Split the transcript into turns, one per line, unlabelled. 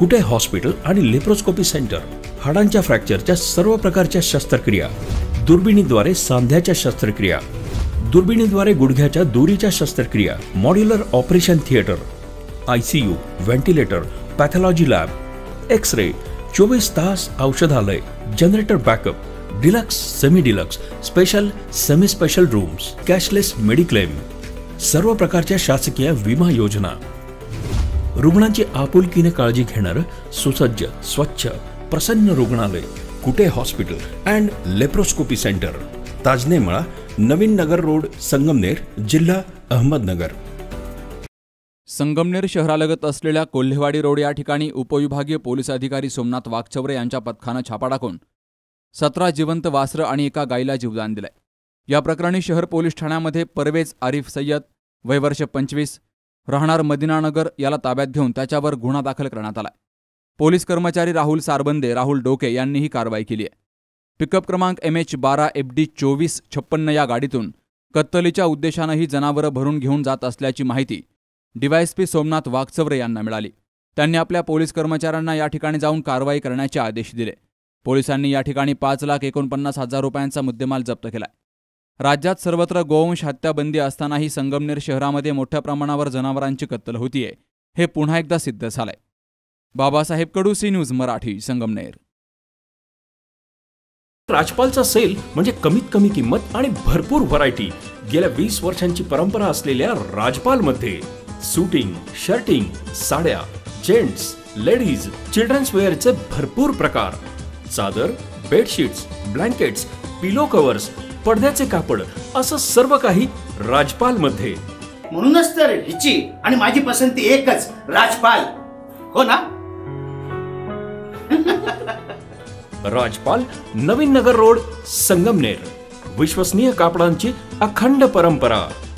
कुटे hospital आणि laparoscopy centre, हाडांच्या फ्रॅक्चरच्या सर्व प्रकारच्या शस्त्रक्रिया, दुर्बिणीद्वारे सांध्याच्या शस्त्रक्रिया, दुर्बिणीद्वारे गुडघ्याच्या दोरीच्या शस्त्रक्रिया, modular operation theatre, ICU, ventilator, pathology lab, x-ray, 24 तास औषधालय, generator backup, deluxe, semi deluxe, special, semi special rooms, cashless mediclaim, सर्व प्रकारच्या शासकीय विमा योजना, रुग्णांची आपुलकीने काळजी घेणारं सुसज्ज, स्वच्छ, प्रसन्न रुग्णालय, Kute hospital and laparoscopy centre, Tajane Mala, Navin Nagar road, Sangamner, जिल्हा अहमदनगर.
संगमनेर शहरालगत असलेल्या कोल्हेवाडी रोड या ठिकाणी उपविभागीय पोलीस अधिकारी सोमनाथ वाघचौरे यांच्या पथकानं छापा टाकून 17 जिवंत वासरं आणि एका गायीला जीवदान दिलंय. या प्रकरणी शहर पोलीस ठाण्यामध्ये परवेज आरिफ सय्यद, वय वर्ष 25, राहणार मदिनानगर याला ताब्यात घेऊन त्याच्यावर गुन्हा दाखल करण्यात आलाय. पोलीस कर्मचारी राहुल सारबंदे, राहुल डोके यांनी ही कारवाई केली आहे. पिकअप क्रमांक MH12 FD 2456 या गाडीतून कत्तलीच्या उद्देशानं ही जनावरं भरून घेऊन जात असल्याची माहिती DYSP सोमनाथ वाघचौरे यांना मिळाली. त्यांनी आपल्या पोलीस कर्मचाऱ्यांना या ठिकाणी जाऊन कारवाई करण्याचे आदेश दिले. पोलिसांनी या ठिकाणी 5,49,000 रुपयांचा मुद्देमाल जप्त केलाय. राज्यात सर्वत्र गोवंश हत्या बंदी असतानाही संगमनेर शहरामध्ये मोठ्या प्रमाणावर जनावरांची कत्तल होतीये, हे पुन्हा एकदा सिद्ध झालंय. Babasaheb Kadu, C news Marathi, Sangamner.
राजपालचा सेल म्हणजे कमीत कमी किंमत आणि भरपूर व्हरायटी. गेल्या 20 वर्षांची परंपरा असलेल्या राजपालमध्ये सूटिंग, शर्टिंग, साड्या, जेंट्स, लेडीज, चिल्ड्रन्स वेअरचे भरपूर प्रकार, चादर, बेडशीट्स, ब्लँकेट्स, पिलो कव्हर्स, पडद्याचे कापड, असं सर्व काही राजपालमध्ये.
म्हणूनच तर हिची आणि माझी पसंती एकच, राजपाल. हो ना?
राजपाल, नवीन नगर रोड, संगमनेर. विश्वसनीय कापडांची अखंड परंपरा.